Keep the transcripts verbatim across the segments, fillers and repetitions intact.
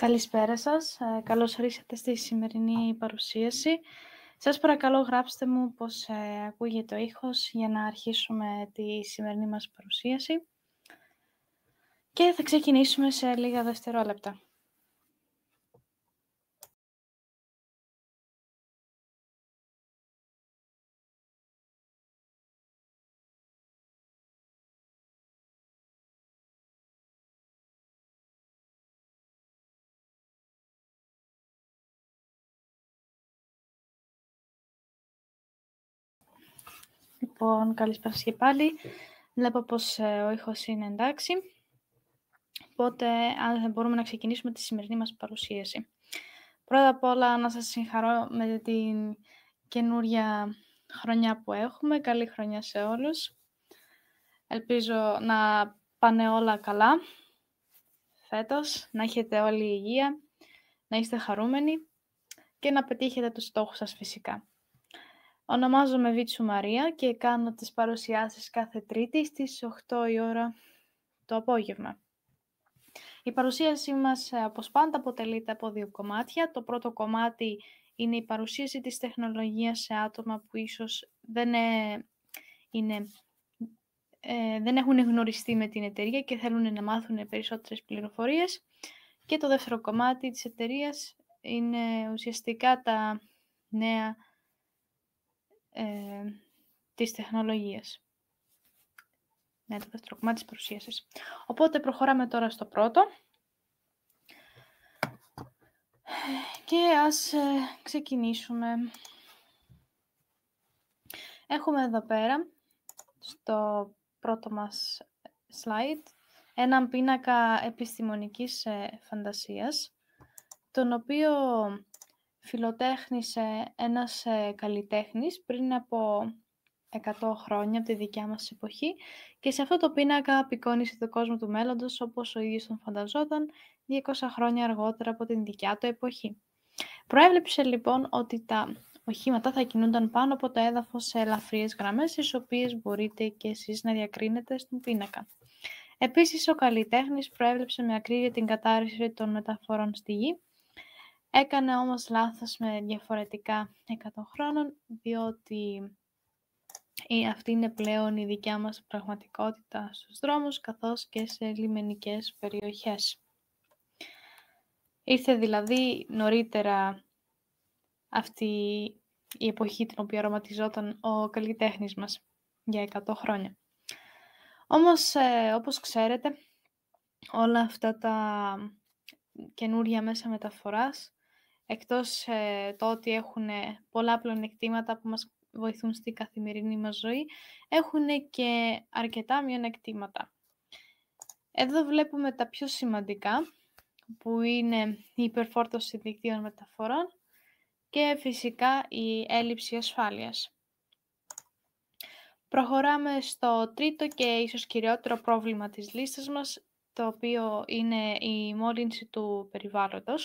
Καλησπέρα σας. Ε, καλώς ορίσατε στη σημερινή παρουσίαση. Σας παρακαλώ γράψτε μου πώς ε, ακούγεται ο ήχος για να αρχίσουμε τη σημερινή μας παρουσίαση. Και θα ξεκινήσουμε σε λίγα δευτερόλεπτα. Λοιπόν, καλησπέρα σας και πάλι. Βλέπω πως ε, ο ήχος είναι εντάξει. Οπότε αν μπορούμε να ξεκινήσουμε τη σημερινή μας παρουσίαση. Πρώτα απ' όλα να σας συγχαρώ με την καινούρια χρονιά που έχουμε. Καλή χρονιά σε όλους. Ελπίζω να πάνε όλα καλά φέτος, να έχετε όλη υγεία, να είστε χαρούμενοι και να πετύχετε τους στόχους σας φυσικά. Ονομάζομαι Βίτσου Μαρία και κάνω τις παρουσιάσεις κάθε Τρίτη στις οκτώ η ώρα το απόγευμα. Η παρουσίαση μας, όπως πάντα, αποτελείται από δύο κομμάτια. Το πρώτο κομμάτι είναι η παρουσίαση της τεχνολογίας σε άτομα που ίσως δεν, ε, είναι, ε, δεν έχουν γνωριστεί με την εταιρεία και θέλουν να μάθουν περισσότερες πληροφορίες. Και το δεύτερο κομμάτι της εταιρείας είναι ουσιαστικά τα νέα ε, της τεχνολογίας. Ναι, το δεύτερο κομμάτι της παρουσίασης. Οπότε προχωράμε τώρα στο πρώτο. Και ας ε, ξεκινήσουμε. Έχουμε εδώ πέρα, στο πρώτο μας slide, έναν πίνακα επιστημονικής ε, φαντασίας, τον οποίο φιλοτέχνησε ένας ε, καλλιτέχνης πριν από εκατό χρόνια από τη δικιά μας εποχή και σε αυτό το πίνακα απεικόνισε το κόσμο του μέλλοντος όπως ο ίδιος τον φανταζόταν διακόσια χρόνια αργότερα από την δικιά του εποχή. Προέβλεψε λοιπόν ότι τα οχήματα θα κινούνταν πάνω από το έδαφος σε ελαφριές γραμμές, τις οποίες μπορείτε και εσείς να διακρίνετε στον πίνακα. Επίσης, ο καλλιτέχνης προέβλεψε με ακρίβεια την κατάρρευση των μεταφορών στη γη. Έκανε όμως λάθος με διαφορετικά εκατό χρόνων, διότι αυτή είναι πλέον η δικιά μας πραγματικότητα στους δρόμους, καθώς και σε λιμενικές περιοχές. Ήρθε δηλαδή νωρίτερα αυτή η εποχή την οποία οραματιζόταν ο καλλιτέχνης μας για εκατό χρόνια. Όμως, ε, όπως ξέρετε, όλα αυτά τα καινούρια μέσα μεταφοράς, εκτός ε, το ότι έχουν πολλά πλεονεκτήματα που μας βοηθούν στη καθημερινή μας ζωή, έχουν και αρκετά μειονεκτήματα. Εδώ βλέπουμε τα πιο σημαντικά, που είναι η υπερφόρτωση δικτύων μεταφορών και φυσικά η έλλειψη ασφάλειας. Προχωράμε στο τρίτο και ίσως κυριότερο πρόβλημα της λίστας μας, το οποίο είναι η μόλυνση του περιβάλλοντος.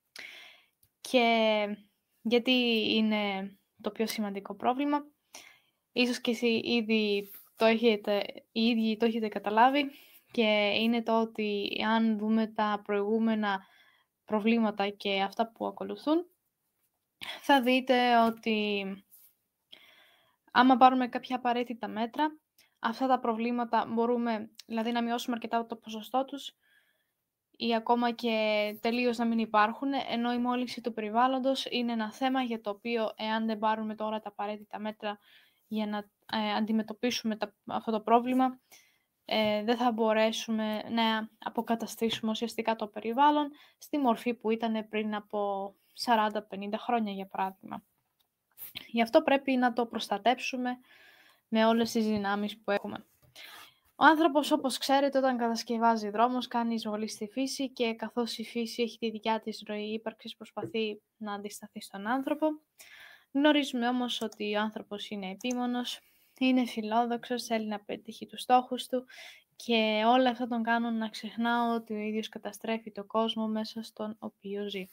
Και γιατί είναι το πιο σημαντικό πρόβλημα, ίσως και εσείς ήδη το έχετε, οι ίδιοι το έχετε καταλάβει, και είναι το ότι αν δούμε τα προηγούμενα προβλήματα και αυτά που ακολουθούν, θα δείτε ότι άμα πάρουμε κάποια απαραίτητα μέτρα, αυτά τα προβλήματα μπορούμε δηλαδή να μειώσουμε αρκετά το ποσοστό τους ή ακόμα και τελείως να μην υπάρχουν, ενώ η μόλυνση του περιβάλλοντος είναι ένα θέμα για το οποίο, εάν δεν πάρουμε τώρα τα απαραίτητα μέτρα για να ε, αντιμετωπίσουμε τα, αυτό το πρόβλημα, ε, δεν θα μπορέσουμε να αποκαταστήσουμε ουσιαστικά το περιβάλλον στη μορφή που ήταν πριν από σαράντα πενήντα χρόνια, για παράδειγμα. Γι' αυτό πρέπει να το προστατέψουμε με όλες τις δυνάμεις που έχουμε. Ο άνθρωπος, όπως ξέρετε, όταν κατασκευάζει δρόμους, κάνει εισβολή στη φύση και καθώς η φύση έχει τη δικιά της ροή ύπαρξης, προσπαθεί να αντισταθεί στον άνθρωπο. Γνωρίζουμε όμως ότι ο άνθρωπος είναι επίμονος, είναι φιλόδοξος, θέλει να πετύχει τους στόχους του και όλα αυτά τον κάνουν να ξεχνά ότι ο ίδιος καταστρέφει τον κόσμο μέσα στον οποίο ζει.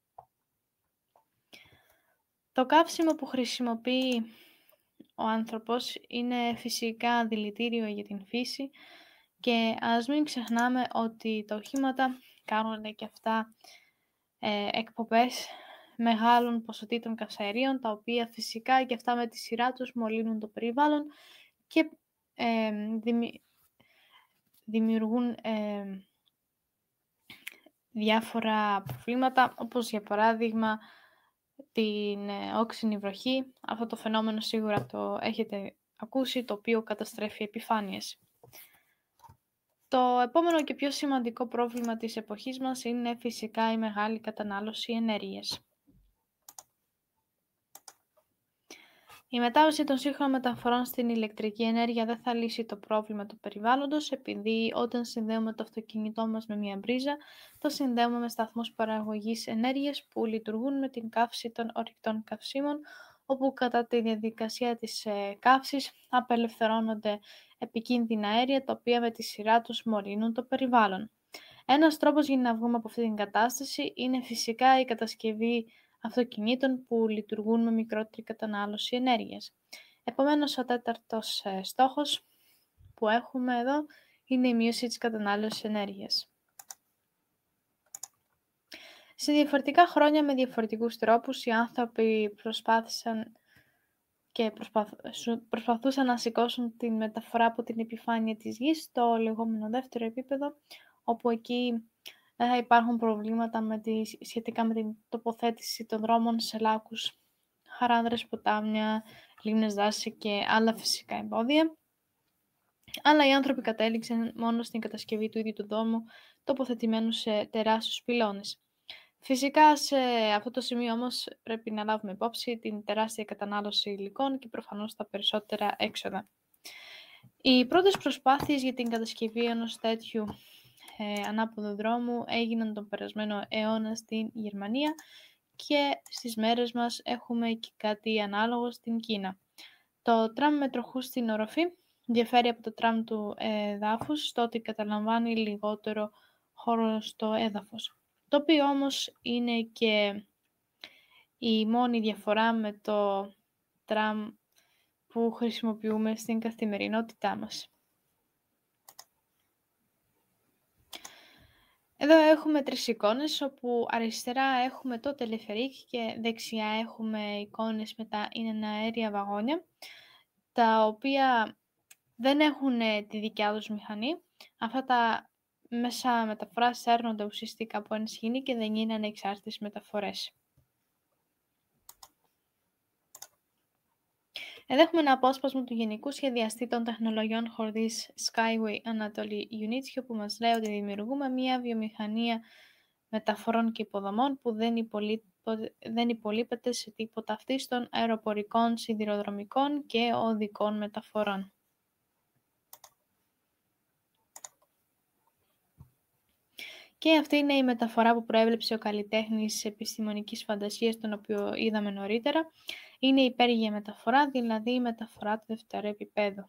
Το καύσιμο που χρησιμοποιεί ο άνθρωπος είναι φυσικά δηλητήριο για την φύση και ας μην ξεχνάμε ότι τα οχήματα κάνουν και αυτά ε, εκπομπές μεγάλων ποσοτήτων καυσαερίων, τα οποία φυσικά και αυτά με τη σειρά τους μολύνουν το περιβάλλον και ε, δημι... δημιουργούν ε, διάφορα προβλήματα, όπως για παράδειγμα την ε, όξινη βροχή. Αυτό το φαινόμενο σίγουρα το έχετε ακούσει, το οποίο καταστρέφει επιφάνειες. Το επόμενο και πιο σημαντικό πρόβλημα της εποχής μας είναι φυσικά η μεγάλη κατανάλωση ενέργειας. Η μετάβαση των σύγχρονων μεταφορών στην ηλεκτρική ενέργεια δεν θα λύσει το πρόβλημα του περιβάλλοντος, επειδή όταν συνδέουμε το αυτοκίνητό μας με μια μπρίζα, το συνδέουμε με σταθμούς παραγωγής ενέργειας που λειτουργούν με την καύση των ορυκτών καυσίμων, όπου κατά τη διαδικασία της ε, καύσης απελευθερώνονται επικίνδυνα αέρια, τα οποία με τη σειρά τους μολύνουν το περιβάλλον. Ένας τρόπος για να βγούμε από αυτή την κατάσταση είναι φυσικά η κατασκευή αυτοκινήτων που λειτουργούν με μικρότερη κατανάλωση ενέργειας. Επομένως, ο τέταρτος ε, στόχος που έχουμε εδώ είναι η μείωση της κατανάλωσης ενέργειας. Σε διαφορετικά χρόνια με διαφορετικούς τρόπους οι άνθρωποι προσπάθησαν και προσπαθούσαν να σηκώσουν τη μεταφορά από την επιφάνεια της γης στο λεγόμενο δεύτερο επίπεδο, όπου εκεί δεν θα υπάρχουν προβλήματα με τη, σχετικά με την τοποθέτηση των δρόμων σε λάκους, χαράδρες, ποτάμια, λίμνες, δάση και άλλα φυσικά εμπόδια. Αλλά οι άνθρωποι κατέληξαν μόνο στην κατασκευή του ίδιου του δρόμου, τοποθετημένου σε τεράστιους πυλώνες. Φυσικά σε αυτό το σημείο όμως πρέπει να λάβουμε υπόψη την τεράστια κατανάλωση υλικών και προφανώς τα περισσότερα έξοδα. Οι πρώτες προσπάθειες για την κατασκευή ενός τέτοιου ε, ανάποδου δρόμου έγιναν τον περασμένο αιώνα στην Γερμανία και στις μέρες μας έχουμε και κάτι ανάλογο στην Κίνα. Το τραμ με τροχούς στην οροφή διαφέρει από το τραμ του εδάφους στο ότι καταλαμβάνει λιγότερο χώρο στο έδαφος, το οποίο όμως είναι και η μόνη διαφορά με το τραμ που χρησιμοποιούμε στην καθημερινότητά μας. Εδώ έχουμε τρεις εικόνες, όπου αριστερά έχουμε το τελεφερίκ και δεξιά έχουμε εικόνες με τα εναέρια βαγόνια, τα οποία δεν έχουν τη δικιά τους μηχανή. Αυτά τα μέσα μεταφοράς έρνονται ουσιαστικά από ένα σχοινί και δεν είναι ανεξάρτητες μεταφορές. Εδώ έχουμε ένα απόσπασμα του Γενικού Σχεδιαστή των Τεχνολογιών Χορδής Skyway Anatoly Unitsio, που μας λέει ότι δημιουργούμε μια βιομηχανία μεταφορών και υποδομών που δεν, υπολεί... δεν υπολείπεται σε τίποτα αυτής των αεροπορικών, σιδηροδρομικών και οδικών μεταφορών. Και αυτή είναι η μεταφορά που προέβλεψε ο καλλιτέχνης επιστημονικής φαντασίας, τον οποίο είδαμε νωρίτερα. Είναι η υπέργεια μεταφορά, δηλαδή η μεταφορά του δευτερού επίπεδου.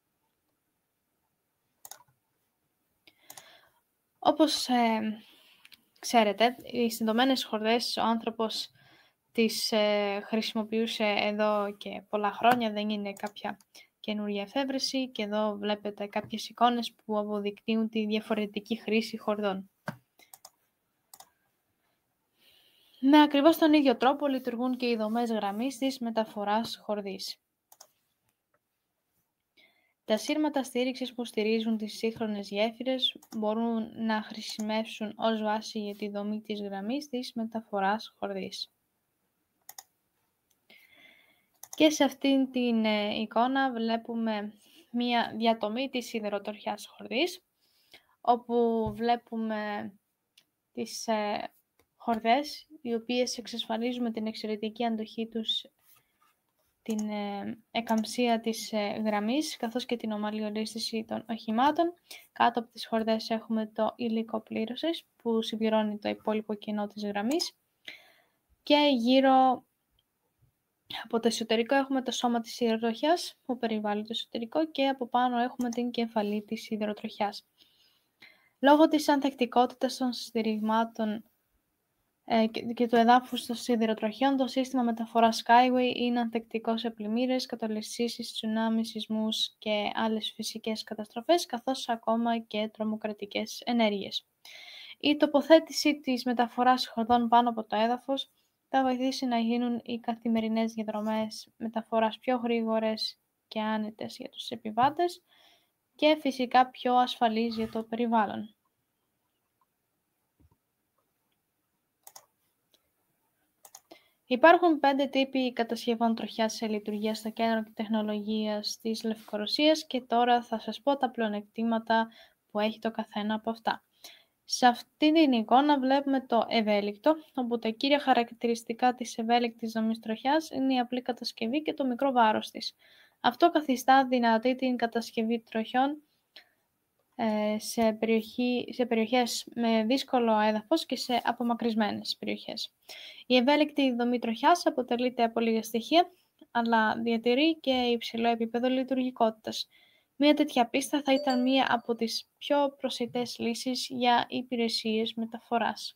Όπως ε, ξέρετε, οι συνδομένες χορδές ο άνθρωπος τις ε, χρησιμοποιούσε εδώ και πολλά χρόνια, δεν είναι κάποια καινούργια εφεύρεση, και εδώ βλέπετε κάποιες εικόνες που αποδεικνύουν τη διαφορετική χρήση χορδών. Με ακριβώς τον ίδιο τρόπο λειτουργούν και οι δομές γραμμής της μεταφοράς χορδής. Τα σύρματα στήριξης που στηρίζουν τις σύγχρονες γέφυρες μπορούν να χρησιμεύσουν ως βάση για τη δομή της γραμμής της μεταφοράς χορδής. Και σε αυτήν την εικόνα βλέπουμε μία διατομή της σιδηροτροχιάς χορδής, όπου βλέπουμε τις ε, χορδές, οι οποίες εξασφαλίζουν με την εξαιρετική αντοχή τους την ε, εκαμψία της ε, γραμμής, καθώς και την ομαλή ολίσθηση των οχημάτων. Κάτω από τις χορδές έχουμε το υλικό πλήρωσης, που συμπληρώνει το υπόλοιπο κενό της γραμμής. Και γύρω από το εσωτερικό έχουμε το σώμα της σιδηροτροχιάς, που περιβάλλει το εσωτερικό, και από πάνω έχουμε την κεφαλή της σιδηροτροχιάς. Λόγω της ανθεκτικότητας των στηριγμάτων και του εδάφους των σιδηροτροχιών, το σύστημα μεταφοράς Skyway είναι ανθεκτικό σε πλημμύρες, κατολισθήσεις, τσουνάμι, σεισμούς και άλλες φυσικές καταστροφές, καθώς ακόμα και τρομοκρατικές ενέργειες. Η τοποθέτηση της μεταφοράς χορδών πάνω από το έδαφος θα βοηθήσει να γίνουν οι καθημερινές διαδρομές μεταφοράς πιο γρήγορες και άνετες για τους επιβάτες και φυσικά πιο ασφαλείς για το περιβάλλον. Υπάρχουν πέντε τύποι κατασκευών τροχιάς σε λειτουργία στο Κέντρο Τεχνολογίας της Λευκορωσίας και τώρα θα σας πω τα πλεονεκτήματα που έχει το καθένα από αυτά. Σε αυτή την εικόνα βλέπουμε το ευέλικτο, όπου τα κύρια χαρακτηριστικά της ευέλικτης δομής τροχιάς είναι η απλή κατασκευή και το μικρό βάρος της. Αυτό καθιστά δυνατή την κατασκευή τροχιών σε, περιοχή, σε περιοχές με δύσκολο έδαφος και σε απομακρυσμένες περιοχές. Η ευέλικτη δομή τροχιάς αποτελείται από λίγα στοιχεία, αλλά διατηρεί και υψηλό επίπεδο λειτουργικότητας. Μία τέτοια πίστα θα ήταν μία από τις πιο προσιτές λύσεις για υπηρεσίες μεταφοράς.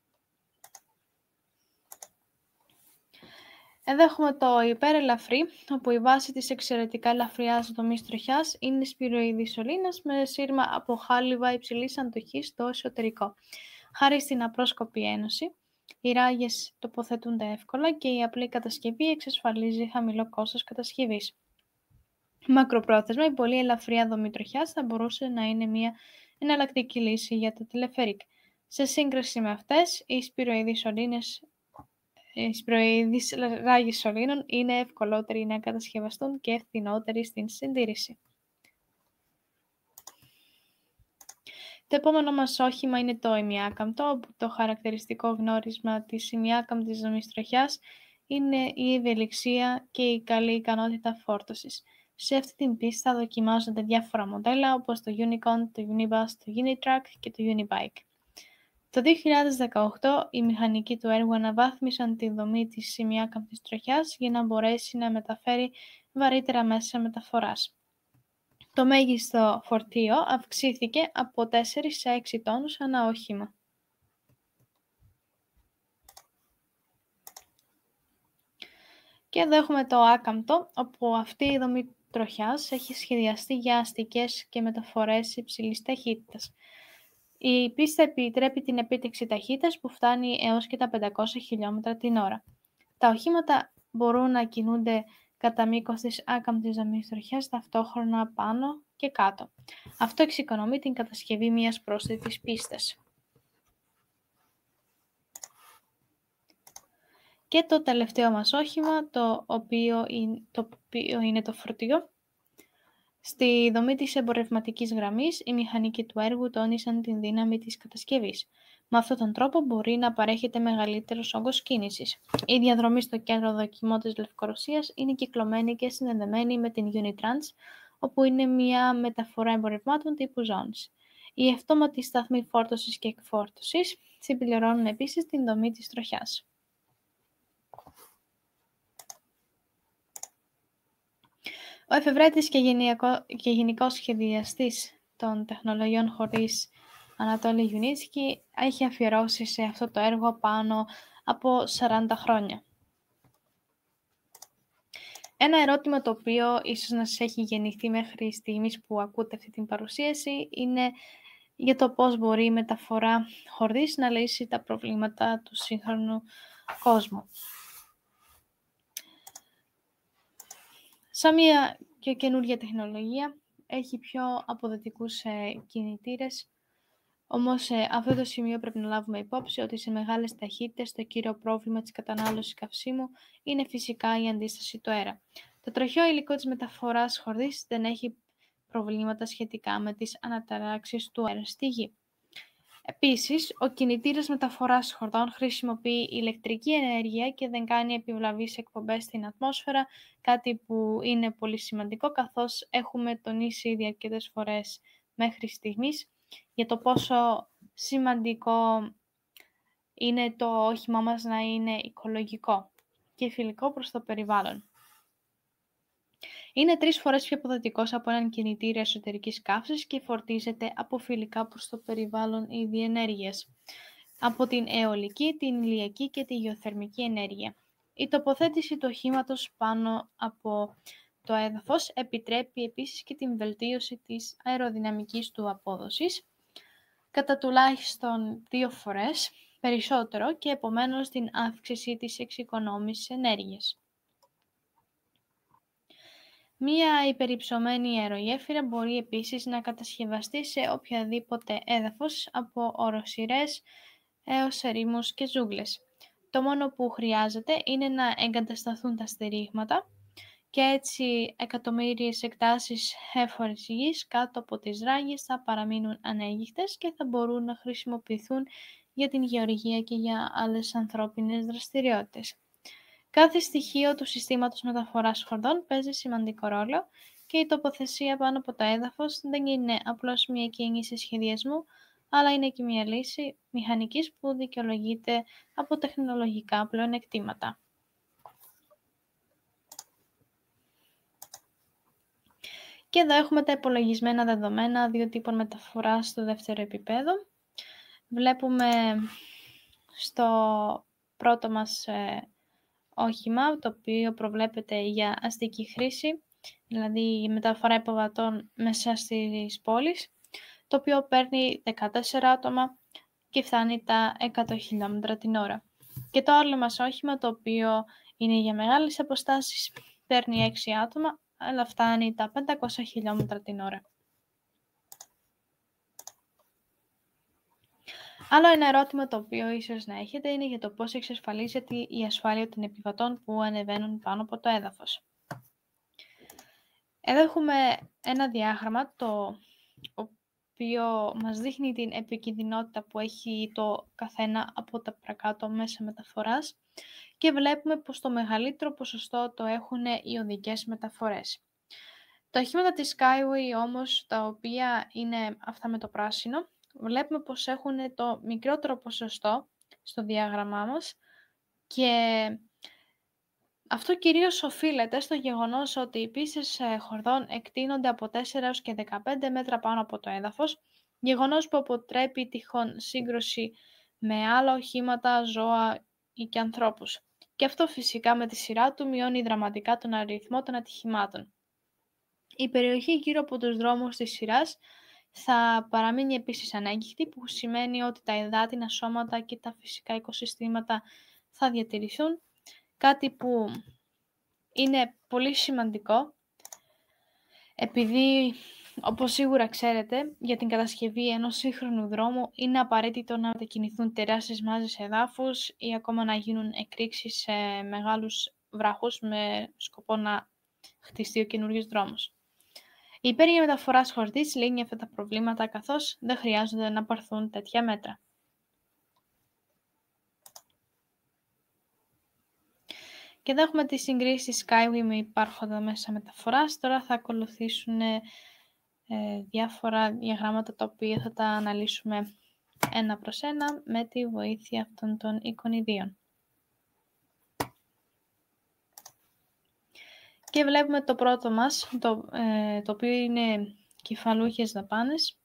Εδώ έχουμε το υπερελαφρύ, όπου η βάση της εξαιρετικά ελαφριάς δομής τροχιάς είναι σπυροειδή σωλήνας με σύρμα από χάλιβα υψηλής αντοχής στο εσωτερικό. Χάρη στην απρόσκοπη ένωση, οι ράγες τοποθετούνται εύκολα και η απλή κατασκευή εξασφαλίζει χαμηλό κόστος κατασκευής. Μακροπρόθεσμα, η πολύ ελαφριά δομή τροχιάς θα μπορούσε να είναι μια εναλλακτική λύση για τα τηλεφερίκ. Σε σύγκριση με αυτές, οι σπυροειδείς σωλήνες Οι σπυροειδείς ράγες σωλήνων είναι ευκολότεροι να κατασκευαστούν και φθηνότεροι στην συντήρηση. Το επόμενο μας όχημα είναι το ημιάκαμπτο, όπου το χαρακτηριστικό γνώρισμα της ημιάκαμπτης δομής τροχιάς είναι η ευελιξία και η καλή ικανότητα φόρτωσης. Σε αυτή την πίστα δοκιμάζονται διάφορα μοντέλα όπως το Unicorn, το Unibus, το Unitrack και το Unibike. Το δύο χιλιάδες δεκαοκτώ οι μηχανικοί του έργου αναβάθμισαν τη δομή της ημιάκαμπτης τροχιάς για να μπορέσει να μεταφέρει βαρύτερα μέσα μεταφοράς. Το μέγιστο φορτίο αυξήθηκε από τέσσερα σε έξι τόνους ανά όχημα. Και εδώ έχουμε το άκαμπτο, όπου αυτή η δομή τροχιάς έχει σχεδιαστεί για αστικές και μεταφορές υψηλής ταχύτητας. Η πίστα επιτρέπει την επίτευξη ταχύτητας που φτάνει έως και τα πεντακόσια χιλιόμετρα την ώρα. Τα οχήματα μπορούν να κινούνται κατά μήκος της άκαμπτης δομής τροχιάς ταυτόχρονα πάνω και κάτω. Αυτό εξοικονομεί την κατασκευή μιας πρόσθετης πίστας. Και το τελευταίο μας όχημα, το οποίο είναι το, οποίο είναι το φορτίο. Στη δομή της εμπορευματικής γραμμής, οι μηχανικοί του έργου τόνισαν την δύναμη της κατασκευής. Με αυτόν τον τρόπο μπορεί να παρέχεται μεγαλύτερος όγκος κίνησης. Η διαδρομή στο κέντρο δοκιμών της Λευκορωσίας είναι κυκλωμένη και συνδεδεμένη με την Unitrans, όπου είναι μια μεταφορά εμπορευμάτων τύπου zones. Οι αυτόματοι σταθμοί φόρτωσης και εκφόρτωσης συμπληρώνουν επίσης την δομή της τροχιάς. Ο εφευρέτης και, γενικό, και γενικός σχεδιαστής των τεχνολογιών χωρίς Ανατόλη Γιουνίτσκι έχει αφιερώσει σε αυτό το έργο πάνω από σαράντα χρόνια. Ένα ερώτημα το οποίο ίσως να σας έχει γεννηθεί μέχρι στιγμής που ακούτε αυτή την παρουσίαση είναι για το πώς μπορεί η μεταφορά χορδής να λύσει τα προβλήματα του σύγχρονου κόσμου. Σαν μια και καινούργια τεχνολογία, έχει πιο αποδοτικούς ε, κινητήρες, όμως σε αυτό το σημείο πρέπει να λάβουμε υπόψη ότι σε μεγάλες ταχύτητες το κύριο πρόβλημα της κατανάλωσης καυσίμου είναι φυσικά η αντίσταση του αέρα. Το τροχαίο υλικό της μεταφοράς χορδής δεν έχει προβλήματα σχετικά με τις αναταράξεις του αέρα στη γη. Επίσης, ο κινητήρας μεταφοράς χορδών χρησιμοποιεί ηλεκτρική ενέργεια και δεν κάνει επιβλαβείς εκπομπές στην ατμόσφαιρα, κάτι που είναι πολύ σημαντικό καθώς έχουμε τονίσει ήδη αρκετές φορές μέχρι στιγμής για το πόσο σημαντικό είναι το όχημά μας να είναι οικολογικό και φιλικό προς το περιβάλλον. Είναι τρεις φορές πιο αποδοτικός από έναν κινητήρα εσωτερικής καύσης και φορτίζεται από φιλικά προς το περιβάλλον είδη ενέργειας, από την αιωλική, την ηλιακή και τη γεωθερμική ενέργεια. Η τοποθέτηση του οχήματος πάνω από το έδαφος επιτρέπει επίσης και την βελτίωση της αεροδυναμικής του απόδοσης, κατά τουλάχιστον δύο φορές περισσότερο και επομένως την αύξηση της εξοικονόμησης ενέργειας. Μία υπερυψωμένη αερογέφυρα μπορεί επίσης να κατασκευαστεί σε οποιαδήποτε έδαφος, από οροσειρές έως ερήμους και ζούγκλες. Το μόνο που χρειάζεται είναι να εγκατασταθούν τα στηρίγματα και έτσι εκατομμύριες εκτάσεις έφορης γης κάτω από τις ράγες θα παραμείνουν ανέγιχτες και θα μπορούν να χρησιμοποιηθούν για την γεωργία και για άλλες ανθρώπινες δραστηριότητες. Κάθε στοιχείο του συστήματος μεταφοράς χορδών παίζει σημαντικό ρόλο και η τοποθεσία πάνω από το έδαφος δεν είναι απλώς μια κίνηση σχεδιασμού, αλλά είναι και μια λύση μηχανικής που δικαιολογείται από τεχνολογικά πλεονεκτήματα. Και εδώ έχουμε τα υπολογισμένα δεδομένα δύο τύπων μεταφοράς στο δεύτερο επίπεδο. Βλέπουμε στο πρώτο μας ε, όχημα, το οποίο προβλέπεται για αστική χρήση, δηλαδή η μεταφορά υποβατών μέσα στις πόλεις, το οποίο παίρνει δεκατέσσερα άτομα και φτάνει τα εκατό χιλιόμετρα την ώρα. Και το άλλο μας όχημα, το οποίο είναι για μεγάλες αποστάσεις, παίρνει έξι άτομα, αλλά φτάνει τα πεντακόσια χιλιόμετρα την ώρα. Άλλο ένα ερώτημα το οποίο ίσως να έχετε είναι για το πώς εξασφαλίζεται η ασφάλεια των επιβατών που ανεβαίνουν πάνω από το έδαφος. Εδώ έχουμε ένα διάγραμμα το οποίο μας δείχνει την επικινδυνότητα που έχει το καθένα από τα παρακάτω μέσα μεταφοράς και βλέπουμε πως το μεγαλύτερο ποσοστό το έχουν οι οδικές μεταφορές. Τα οχήματα της Skyway όμως, τα οποία είναι αυτά με το πράσινο, βλέπουμε πως έχουν το μικρότερο ποσοστό στο διάγραμμά μας και αυτό κυρίως οφείλεται στο γεγονός ότι οι πίστες χορδών εκτείνονται από τέσσερα έως και δεκαπέντε μέτρα πάνω από το έδαφος, γεγονός που αποτρέπει τυχόν σύγκρουση με άλλα οχήματα, ζώα ή και ανθρώπους. Και αυτό φυσικά με τη σειρά του μειώνει δραματικά τον αριθμό των ατυχημάτων. Η περιοχή γύρω από τους δρόμους της σειράς θα παραμείνει επίσης ανέγγιχτη, που σημαίνει ότι τα υδάτινα σώματα και τα φυσικά οικοσυστήματα θα διατηρηθούν, κάτι που είναι πολύ σημαντικό, επειδή, όπως σίγουρα ξέρετε, για την κατασκευή ενός σύγχρονου δρόμου είναι απαραίτητο να μετακινηθούν τεράστιες μάζες εδάφους ή ακόμα να γίνουν εκρήξεις σε μεγάλους βράχους με σκοπό να χτιστεί ο καινούριος δρόμος. Η υπέροχη μεταφορά χορδής λύνει αυτά τα προβλήματα, καθώς δεν χρειάζονται να πάρθουν τέτοια μέτρα. Και εδώ έχουμε τη συγκρίση της Skyway με υπάρχοντα μέσα μεταφοράς. Τώρα θα ακολουθήσουν ε, διάφορα διαγράμματα τα οποία θα τα αναλύσουμε ένα προς ένα με τη βοήθεια αυτών των εικονιδίων. Και βλέπουμε το πρώτο μας, το, ε, το οποίο είναι κεφαλούχες δαπάνες.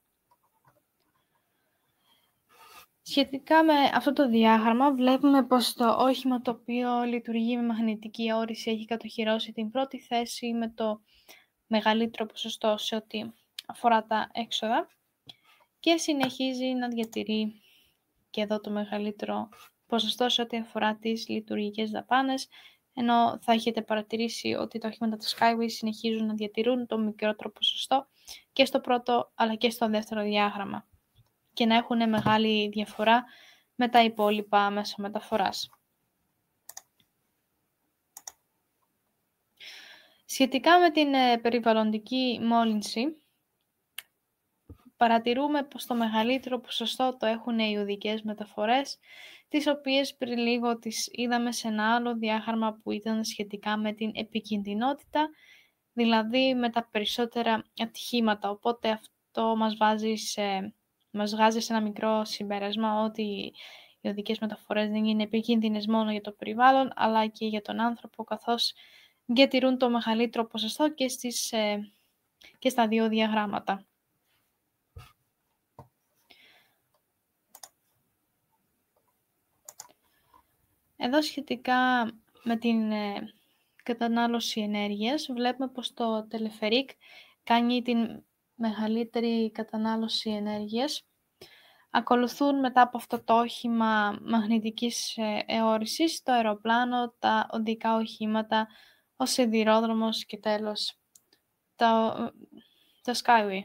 Σχετικά με αυτό το διάγραμμα βλέπουμε πως το όχημα το οποίο λειτουργεί με μαγνητική όρηση έχει κατοχυρώσει την πρώτη θέση με το μεγαλύτερο ποσοστό σε ό,τι αφορά τα έξοδα και συνεχίζει να διατηρεί και εδώ το μεγαλύτερο ποσοστό σε ό,τι αφορά τις λειτουργικές δαπάνες, ενώ θα έχετε παρατηρήσει ότι τα οχήματα της Skyway συνεχίζουν να διατηρούν το μικρότερο ποσοστό και στο πρώτο αλλά και στο δεύτερο διάγραμμα και να έχουν μεγάλη διαφορά με τα υπόλοιπα μέσα μεταφοράς. Σχετικά με την περιβαλλοντική μόλυνση, παρατηρούμε πως το μεγαλύτερο ποσοστό το έχουν οι οδικές μεταφορές, τις οποίες πριν λίγο τις είδαμε σε ένα άλλο διάγραμμα που ήταν σχετικά με την επικινδυνότητα, δηλαδή με τα περισσότερα ατυχήματα. Οπότε αυτό μας βάζει σε, μας βγάζει σε ένα μικρό συμπέρασμα ότι οι οδικές μεταφορές δεν είναι επικίνδυνες μόνο για το περιβάλλον, αλλά και για τον άνθρωπο, καθώς διατηρούν το μεγαλύτερο ποσοστό και, στις, και στα δύο διαγράμματα. Εδώ σχετικά με την ε, κατανάλωση ενέργειας, βλέπουμε πως το τελεφερίκ κάνει την μεγαλύτερη κατανάλωση ενέργειας, Ακολουθούν μετά από αυτό το όχημα μαγνητικής αιώρησης, το αεροπλάνο, τα οδικά οχήματα, ο σιδηρόδρομος και τέλος το, το Skyway.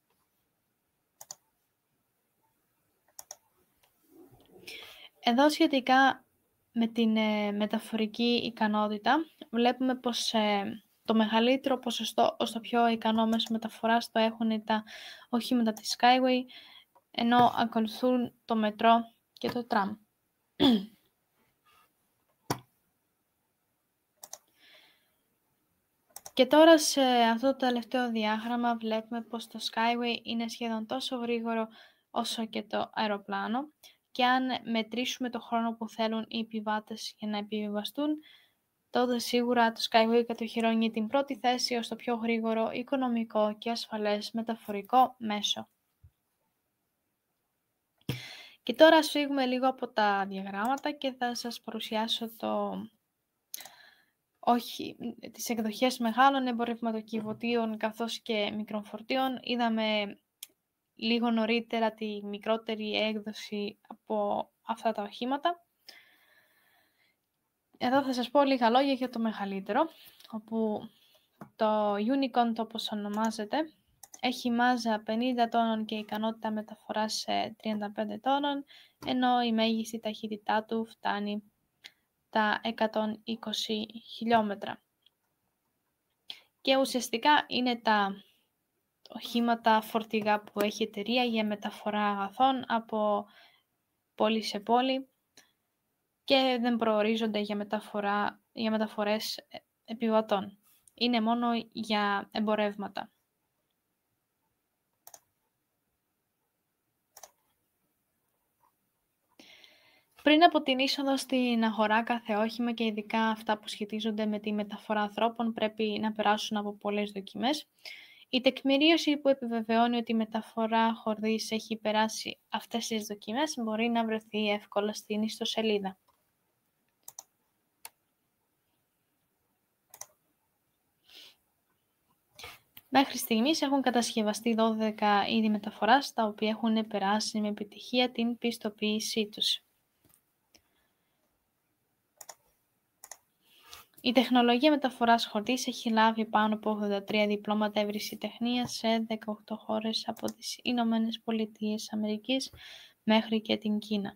Εδώ σχετικά με την ε, μεταφορική ικανότητα βλέπουμε πως ε, το μεγαλύτερο ποσοστό ως το πιο ικανό μέσο μεταφοράς το έχουν τα οχήματα της Skyway, ενώ ακολουθούν το μετρό και το τραμ. Και τώρα σε αυτό το τελευταίο διάγραμμα βλέπουμε πως το Skyway είναι σχεδόν τόσο γρήγορο όσο και το αεροπλάνο, και αν μετρήσουμε το χρόνο που θέλουν οι επιβάτες για να επιβιβαστούν, τότε σίγουρα το Skyway κατοχυρώνει την πρώτη θέση ως το πιο γρήγορο, οικονομικό και ασφαλές μεταφορικό μέσο. Και τώρα ας φύγουμε λίγο από τα διαγράμματα και θα σας παρουσιάσω το... όχι, τις εκδοχές μεγάλων εμπορευματοκιβωτίων καθώς και μικρών φορτίων. Είδαμε λίγο νωρίτερα τη μικρότερη έκδοση από αυτά τα οχήματα. Εδώ θα σας πω λίγα λόγια για το μεγαλύτερο, όπου το Unicorn, το όπως ονομάζεται, έχει μάζα πενήντα τόνων και ικανότητα μεταφοράς τριάντα πέντε τόνων, ενώ η μέγιστη ταχύτητά του φτάνει τα εκατόν είκοσι χιλιόμετρα. Και ουσιαστικά είναι τα οχήματα φορτηγά που έχει η εταιρεία για μεταφορά αγαθών από πόλη σε πόλη και δεν προορίζονται για, μεταφορά, για μεταφορές επιβατών. Είναι μόνο για εμπορεύματα. Πριν από την είσοδο στην αγορά, κάθε όχημα και ειδικά αυτά που σχετίζονται με τη μεταφορά ανθρώπων πρέπει να περάσουν από πολλές δοκιμές. Η τεκμηρίωση που επιβεβαιώνει ότι η μεταφορά χορδής έχει περάσει αυτές τις δοκιμές μπορεί να βρεθεί εύκολα στην ιστοσελίδα. Μέχρι στιγμής έχουν κατασκευαστεί δώδεκα είδη μεταφοράς, τα οποία έχουν περάσει με επιτυχία την πιστοποίησή τους. Η τεχνολογία μεταφοράς χορδής έχει λάβει πάνω από ογδόντα τρία διπλώματα ευρεσιτεχνίας σε δεκαοκτώ χώρες, από τις Ηνωμένες Πολιτείες Αμερικής μέχρι και την Κίνα.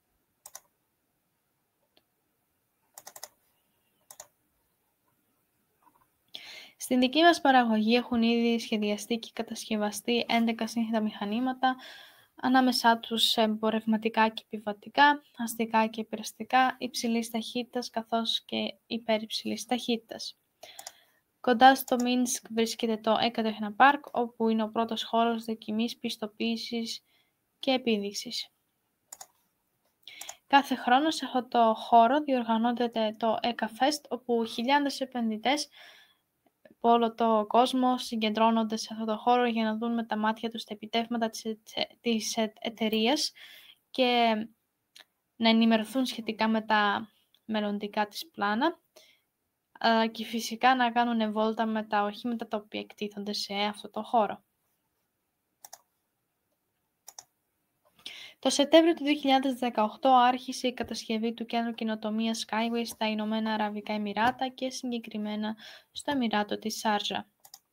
Στην δική μας παραγωγή έχουν ήδη σχεδιαστεί και κατασκευαστεί έντεκα σύνθετα μηχανήματα, ανάμεσά τους εμπορευματικά και επιβατικά, αστικά και υπεραστικά, υψηλής ταχύτητας καθώς και υπερυψηλής ταχύτητας. Κοντά στο Μίνσκ βρίσκεται το Ekatechnopark, όπου είναι ο πρώτος χώρος δοκιμής, πιστοποίησης και επίδειξης. Κάθε χρόνο σε αυτό το χώρο διοργανώνεται το EkaFest, όπου χιλιάδες επενδυτές από όλο το κόσμο συγκεντρώνονται σε αυτό το χώρο για να δουν με τα μάτια τους τα επιτεύγματα της εταιρείας και να ενημερωθούν σχετικά με τα μελλοντικά της πλάνα και φυσικά να κάνουν βόλτα με τα οχήματα τα οποία εκτίθονται σε αυτό το χώρο. Το Σεπτέμβριο του δύο χιλιάδες δεκαοκτώ άρχισε η κατασκευή του κέντρου καινοτομίας Skyway στα Ηνωμένα Αραβικά Εμιράτα και συγκεκριμένα στο Εμιράτο της Σάρτζα.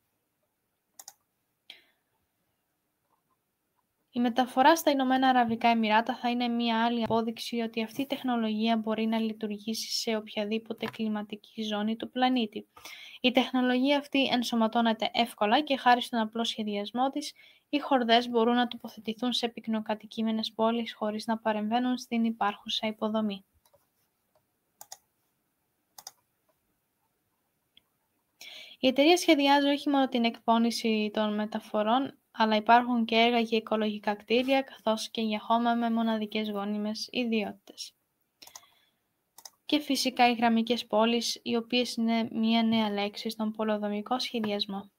Η μεταφορά στα Ηνωμένα Αραβικά Εμιράτα θα είναι μια άλλη απόδειξη ότι αυτή η τεχνολογία μπορεί να λειτουργήσει σε οποιαδήποτε κλιματική ζώνη του πλανήτη. Η τεχνολογία αυτή ενσωματώνεται εύκολα και χάρη στον απλό σχεδιασμό της, οι χορδές μπορούν να τοποθετηθούν σε πυκνοκατοικημένες πόλεις χωρίς να παρεμβαίνουν στην υπάρχουσα υποδομή. Η εταιρεία σχεδιάζει όχι μόνο την εκπώνηση των μεταφορών, αλλά υπάρχουν και έργα για οικολογικά κτίρια, καθώς και για χώμα με μοναδικές γόνιμες ιδιότητες. Και φυσικά οι γραμμικές πόλεις, οι οποίες είναι μία νέα λέξη στον πολεοδομικό σχεδιασμό.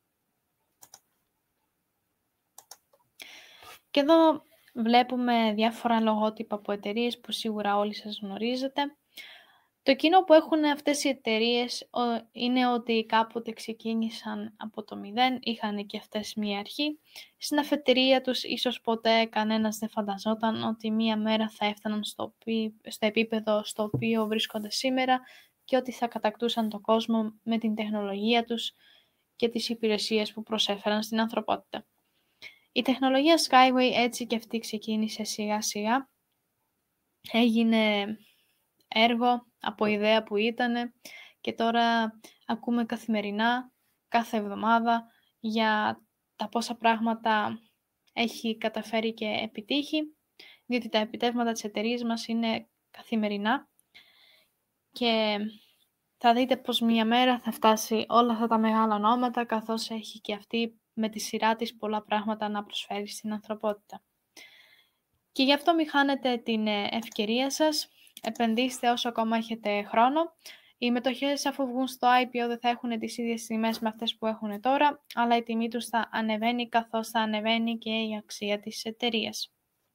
Και εδώ βλέπουμε διάφορα λογότυπα από εταιρείες που σίγουρα όλοι σας γνωρίζετε. Το κοινό που έχουν αυτές οι εταιρείες είναι ότι κάποτε ξεκίνησαν από το μηδέν, είχαν και αυτές μία αρχή. Στην αφετηρία τους ίσως ποτέ κανένας δεν φανταζόταν ότι μία μέρα θα έφταναν στο, στο επίπεδο στο οποίο βρίσκονται σήμερα και ότι θα κατακτούσαν τον κόσμο με την τεχνολογία τους και τις υπηρεσίες που προσέφεραν στην ανθρωπότητα. Η τεχνολογία Skyway έτσι και αυτή ξεκίνησε σιγά σιγά. Έγινε έργο από ιδέα που ήτανε και τώρα ακούμε καθημερινά, κάθε εβδομάδα για τα πόσα πράγματα έχει καταφέρει και επιτύχει, διότι τα επιτεύγματα της εταιρείας μας είναι καθημερινά και θα δείτε πως μια μέρα θα φτάσει όλα αυτά τα μεγάλα ονόματα, καθώς έχει και αυτή με τη σειρά της πολλά πράγματα να προσφέρει στην ανθρωπότητα. Και γι' αυτό μην χάνετε την ευκαιρία σας, επενδύστε όσο ακόμα έχετε χρόνο. Οι μετοχές αφού βγουν στο άι πι ο δεν θα έχουν τις ίδιες τιμές με αυτές που έχουν τώρα, αλλά η τιμή τους θα ανεβαίνει καθώς θα ανεβαίνει και η αξία της εταιρείας.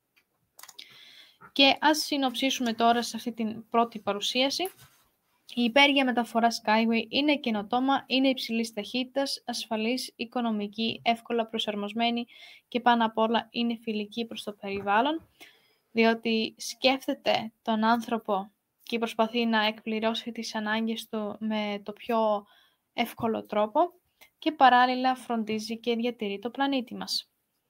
Και ας συνοψίσουμε τώρα σε αυτή την πρώτη παρουσίαση. Η υπέργεια μεταφορά Skyway είναι καινοτόμα, είναι υψηλής ταχύτητας, ασφαλής, οικονομική, εύκολα προσαρμοσμένη και πάνω απ' όλα είναι φιλική προς το περιβάλλον, διότι σκέφτεται τον άνθρωπο και προσπαθεί να εκπληρώσει τις ανάγκες του με το πιο εύκολο τρόπο και παράλληλα φροντίζει και διατηρεί το πλανήτη μας.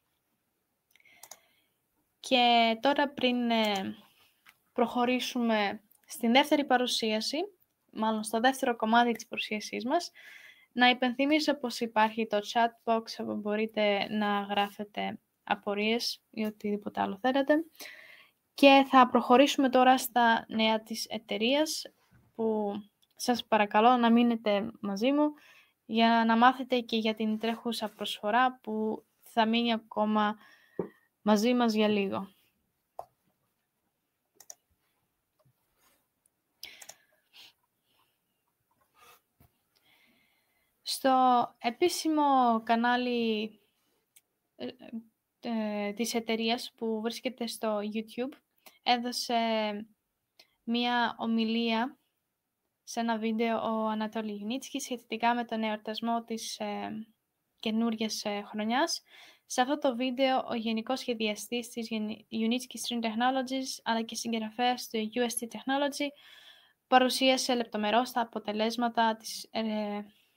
Και τώρα πριν προχωρήσουμε στην δεύτερη παρουσίαση, μάλλον στο δεύτερο κομμάτι της παρουσίασής μας, να υπενθυμίσω πως υπάρχει το chat box όπου μπορείτε να γράφετε απορίες ή οτιδήποτε άλλο θέλετε. Και θα προχωρήσουμε τώρα στα νέα της εταιρείας, που σας παρακαλώ να μείνετε μαζί μου για να μάθετε και για την τρέχουσα προσφορά που θα μείνει ακόμα μαζί μας για λίγο. Στο επίσημο κανάλι ε, ε, της εταιρείας που βρίσκεται στο YouTube έδωσε μία ομιλία σε ένα βίντεο ο Ανατόλη Γιουνίτσκι σχετικά με τον εορτασμό της ε, καινούργιας ε, χρονιάς. Σε αυτό το βίντεο ο γενικός σχεδιαστής της Unitsky String Technologies αλλά και συγγραφέας του γιου ες τι Technology παρουσίασε λεπτομερώς τα αποτελέσματα της, ε,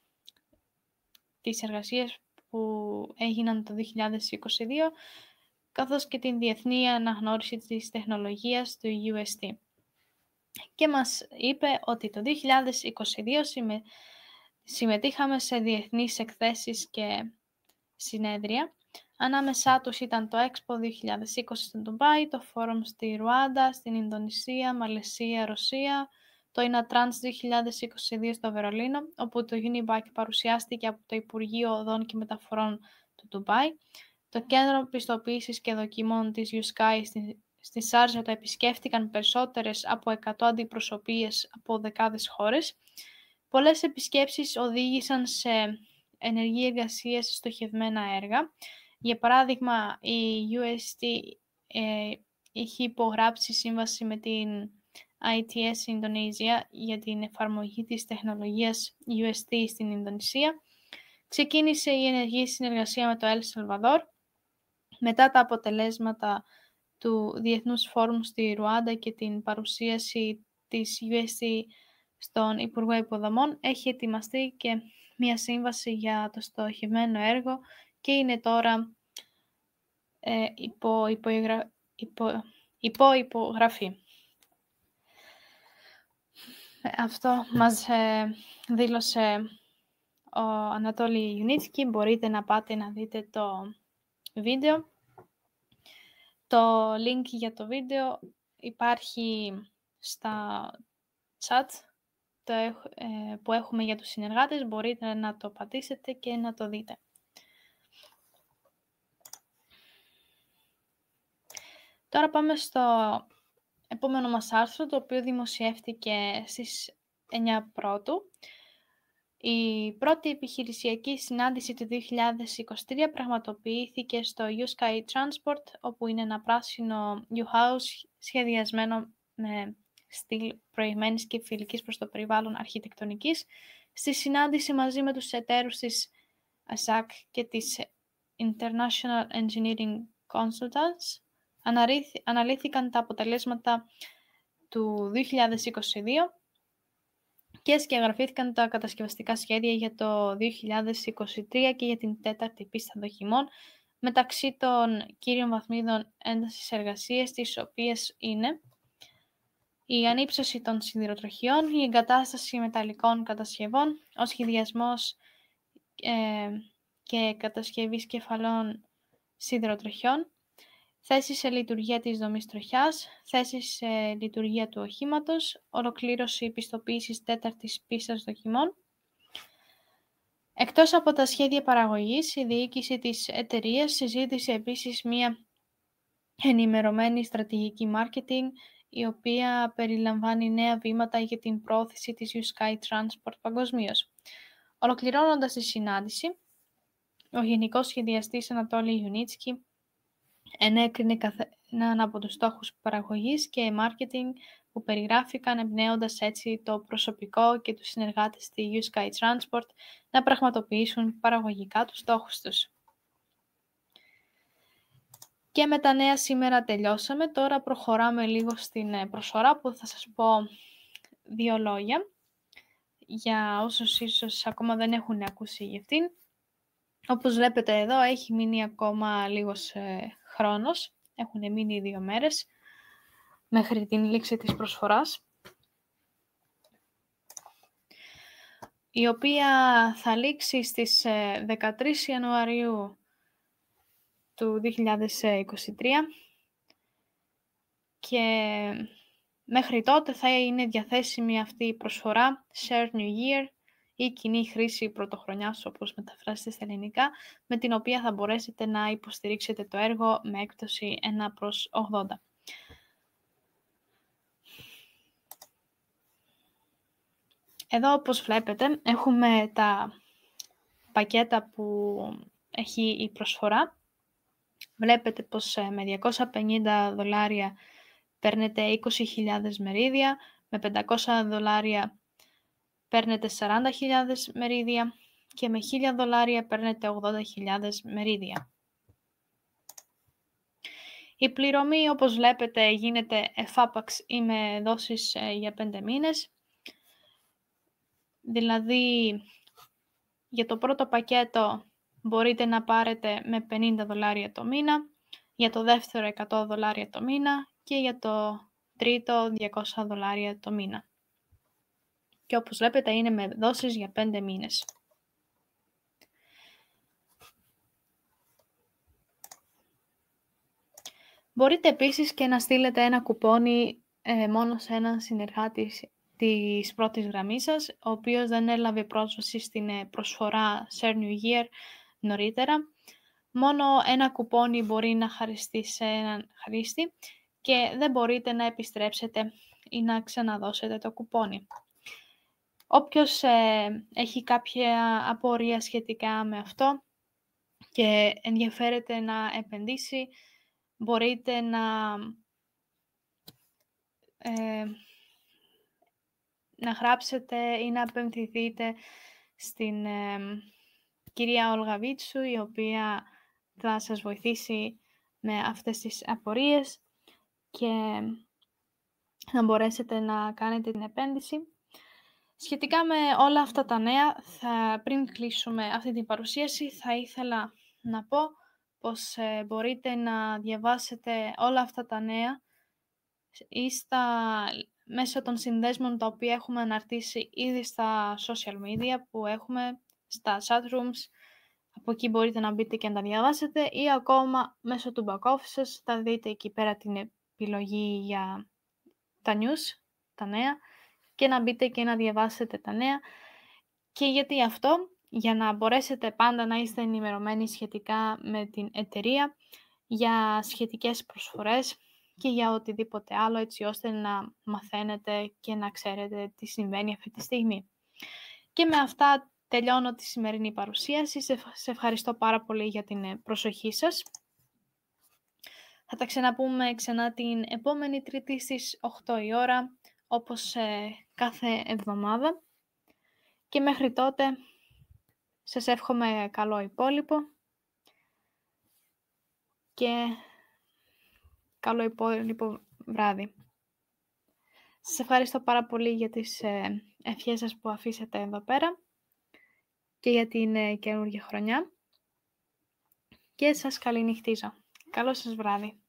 της εργασίας που έγιναν το δύο χιλιάδες είκοσι δύο, καθώς και την διεθνή αναγνώριση της τεχνολογίας του γιου ες τι. Και μας είπε ότι το δύο χιλιάδες είκοσι δύο συμμε... συμμετείχαμε σε διεθνείς εκθέσεις και συνέδρια. Ανάμεσά τους ήταν το Expo δύο χιλιάδες είκοσι στο Ντουμπάι, το Forum στη Ρουάντα, στην Ινδονησία, Μαλαισία, Ρωσία, το INATRANS δύο χιλιάδες είκοσι δύο στο Βερολίνο, όπου το Unibike παρουσιάστηκε από το Υπουργείο Οδών και Μεταφορών του Ντουμπάι, το Κέντρο Πιστοποίησης και Δοκιμών της YouSky στη, στη Σάρζα το επισκέφτηκαν περισσότερες από εκατό αντιπροσωπείες από δεκάδες χώρες. Πολλές επισκέψεις οδήγησαν σε ενεργή εργασία σε στοχευμένα έργα. Για παράδειγμα, η γιου ες τι ε, είχε υπογράψει σύμβαση με την άι τι ες Indonesia για την εφαρμογή της τεχνολογίας γιου ες τι στην Ινδονησία. Ξεκίνησε η ενεργή συνεργασία με το El Salvador. Μετά τα αποτελέσματα του Διεθνούς Φόρουμ στη Ρουάντα και την παρουσίαση της γιου ες τι στον Υπουργό Υποδομών, έχει ετοιμαστεί και μια σύμβαση για το στοχευμένο έργο και είναι τώρα ε, υπό, υπογρα... υπό... υπό υπογραφή. Αυτό μας ε, δήλωσε ο Ανατόλη Γιουνίτσκι. Μπορείτε να πάτε να δείτε το βίντεο. Το link για το βίντεο υπάρχει στα chat το, ε, που έχουμε για τους συνεργάτες. Μπορείτε να το πατήσετε και να το δείτε. Τώρα πάμε στο επόμενο μας άρθρο, το οποίο δημοσιεύτηκε στις εννιά Πρώτου. Η πρώτη επιχειρησιακή συνάντηση του δύο χιλιάδες είκοσι τρία πραγματοποιήθηκε στο YouSky Transport, όπου είναι ένα πράσινο U-House σχεδιασμένο με στυλ προηγμένης και φιλικής προς το περιβάλλον αρχιτεκτονικής, στη συνάντηση μαζί με τους εταίρους της ΑΣΑΚ και της International Engineering Consultants, αναλύθηκαν τα αποτελέσματα του δύο χιλιάδες είκοσι δύο και σκιαγραφήθηκαν τα κατασκευαστικά σχέδια για το δύο χιλιάδες είκοσι τρία και για την τέταρτη πίστα δοκιμών, μεταξύ των κύριων βαθμίδων έντασης εργασίας, τις οποίες είναι η ανύψωση των σιδηροτροχιών, η εγκατάσταση μεταλλικών κατασκευών, ο σχεδιασμός ε, και κατασκευής κεφαλών σιδηροτροχιών, θέση σε λειτουργία της δομής τροχιάς, θέση σε λειτουργία του οχήματος, ολοκλήρωση πιστοποίησης τέταρτης πίστας δοκιμών. Εκτός από τα σχέδια παραγωγής, η διοίκηση της εταιρείας συζήτησε επίσης μία ενημερωμένη στρατηγική marketing, η οποία περιλαμβάνει νέα βήματα για την πρόθεση της U-Sky Transport παγκοσμίως. Ολοκληρώνοντας τη συνάντηση, ο Γενικός Σχεδιαστής Ανατόλη Ιουνίτσκι ενέκρινε καθέναν από τους στόχους παραγωγής και marketing που περιγράφηκαν, εμπνέοντας έτσι το προσωπικό και τους συνεργάτες στη U-Sky Transport να πραγματοποιήσουν παραγωγικά τους στόχους τους. Και με τα νέα σήμερα τελειώσαμε. Τώρα προχωράμε λίγο στην προσφορά που θα σας πω δύο λόγια για όσους ίσως ακόμα δεν έχουν ακούσει για αυτήν. Όπως βλέπετε εδώ έχει μείνει ακόμα λίγος ε, χρόνος. Έχουν μείνει δύο μέρες μέχρι την λήξη της προσφοράς, η οποία θα λήξει στις δεκατρείς Ιανουαρίου του δύο χιλιάδες είκοσι τρία και μέχρι τότε θα είναι διαθέσιμη αυτή η προσφορά Share New Year ή κοινή χρήση πρωτοχρονιάς, όπως μεταφράζεται στα ελληνικά, με την οποία θα μπορέσετε να υποστηρίξετε το έργο με έκπτωση ένα προς ογδόντα. Εδώ, όπως βλέπετε, έχουμε τα πακέτα που έχει η προσφορά. Βλέπετε πως με διακόσια πενήντα δολάρια παίρνετε είκοσι χιλιάδες μερίδια, με πεντακόσια δολάρια παίρνετε σαράντα χιλιάδες μερίδια και με χίλια δολάρια παίρνετε ογδόντα χιλιάδες μερίδια. Η πληρωμή, όπως βλέπετε, γίνεται εφάπαξ ή με δόσεις για πέντε μήνες. Δηλαδή, για το πρώτο πακέτο μπορείτε να πάρετε με πενήντα δολάρια το μήνα, για το δεύτερο εκατό δολάρια το μήνα και για το τρίτο διακόσια δολάρια το μήνα. Και όπως βλέπετε είναι με δόσεις για πέντε μήνες. Μπορείτε επίσης και να στείλετε ένα κουπόνι ε, μόνο σε έναν συνεργάτη της πρώτης γραμμής σας, ο οποίος δεν έλαβε πρόσβαση στην προσφορά Share New Year νωρίτερα. Μόνο ένα κουπόνι μπορεί να χαριστεί σε έναν χρήστη και δεν μπορείτε να επιστρέψετε ή να ξαναδώσετε το κουπόνι. Όποιος ε, έχει κάποια απορία σχετικά με αυτό και ενδιαφέρεται να επενδύσει, μπορείτε να, ε, να γράψετε ή να απευθυνθείτε στην ε, κυρία Όλγα Βίτσου, η οποία θα σας βοηθήσει με αυτές τις απορίες και να μπορέσετε να κάνετε την επένδυση. Σχετικά με όλα αυτά τα νέα, θα, πριν κλείσουμε αυτή την παρουσίαση, θα ήθελα να πω πως ε, μπορείτε να διαβάσετε όλα αυτά τα νέα ή στα, μέσω των συνδέσμων τα οποία έχουμε αναρτήσει ήδη στα social media που έχουμε, στα chat rooms. Από εκεί μπορείτε να μπείτε και να τα διαβάσετε ή ακόμα μέσω του back office σας θα δείτε εκεί πέρα την επιλογή για τα news, τα νέα, και να μπείτε και να διαβάσετε τα νέα. Και γιατί αυτό? Για να μπορέσετε πάντα να είστε ενημερωμένοι σχετικά με την εταιρεία, για σχετικές προσφορές και για οτιδήποτε άλλο, έτσι ώστε να μαθαίνετε και να ξέρετε τι συμβαίνει αυτή τη στιγμή. Και με αυτά τελειώνω τη σημερινή παρουσίαση. Σε ευχαριστώ πάρα πολύ για την προσοχή σας. Θα τα ξαναπούμε ξανά την επόμενη Τρίτη στις οκτώ η ώρα. όπως ε, κάθε εβδομάδα. Και μέχρι τότε σας εύχομαι καλό υπόλοιπο και καλό υπόλοιπο βράδυ. Σας ευχαριστώ πάρα πολύ για τις ε, ευχές σας που αφήσατε εδώ πέρα και για την ε, καινούργια χρονιά και σας καληνυχτίζω. Καλό σας βράδυ.